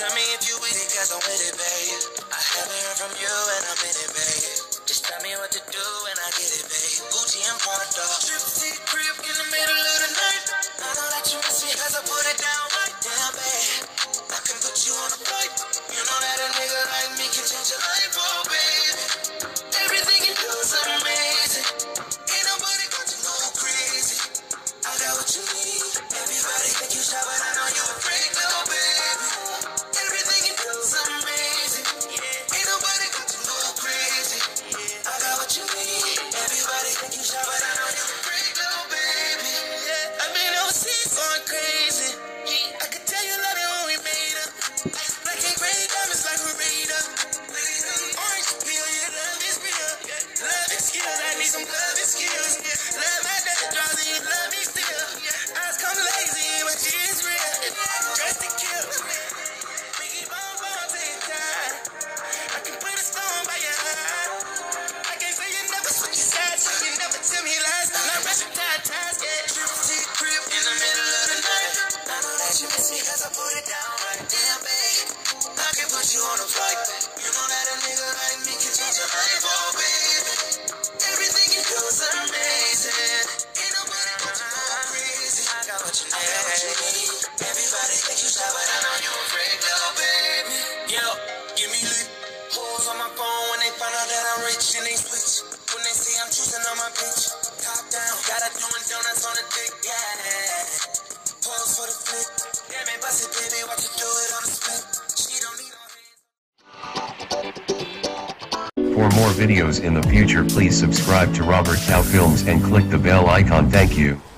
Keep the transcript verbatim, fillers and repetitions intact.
Tell me if you with it, cause I'm with it, babe. I haven't heard from you and I'm in it, babe. Just tell me what to do and I get it, babe. Gucci and Prada. Trip to the crib in the middle of the night. I know that you miss me cause I put it down right. Damn, babe, I can put you on a flight. You know that a nigga like me can change your life, oh, baby. Everything you do is amazing. Ain't nobody got to go crazy. I got what you need. Everybody think you shy, but I know you a freak, little baby. Everything you do is amazing. Ain't nobody got to go crazy. I got what you need. Everybody think you shy, but I know you a freak, little baby. I've been overseas going crazy. I could tell you love it when we made up. Black and gray diamonds like we made up. Orange peel, yeah, love is real. Love is skills, I need some love and skills. Love my dad draws and you love me still. Eyes come lazy, but she is real. Dress to kill. We keep on going till you die. I can put a stone by your eye. I can't say you never switch your sides. You never tell me lies. Not rushing tight ties, yeah. Trip to the crib in the middle of the night. I know that you miss me cause I put it down right. Damn, babe, I can put you on a flight. You know that a nigga like me can change your life, oh, baby. Everything you do is amazing. Ain't nobody got to go crazy. I got what you need. I got what you need. Everybody think you shy, but I know you a freak, little baby. Yo, give me lit. Hoes on my phone when they find out that I'm rich and they switch. When they see I'm choosing on my bitch. Top down, got her doing donuts on the dick, yeah. Pose for the flick. Damn it, bust it, baby, watch her do it on the split. She don't need no hands. For more videos in the future, please subscribe to Robert Tau Films and click the bell icon. Thank you.